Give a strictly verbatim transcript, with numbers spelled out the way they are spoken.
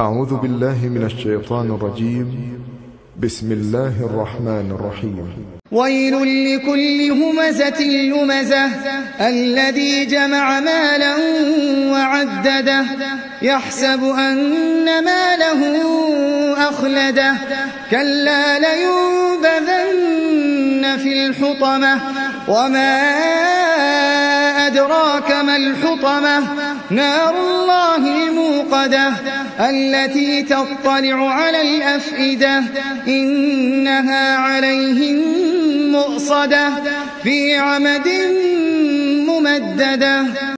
أعوذ بالله من الشيطان الرجيم. بسم الله الرحمن الرحيم. ويل لكل همزة لمزة الذي جمع مالا وعدده يحسب أن ماله أخلده كلا لينبذن في الحطمة وما أدراك ما الحطمة نار الله الموقدة التي تطلع على الأفئدة إنها عليهم مؤصدة في عمد ممددة.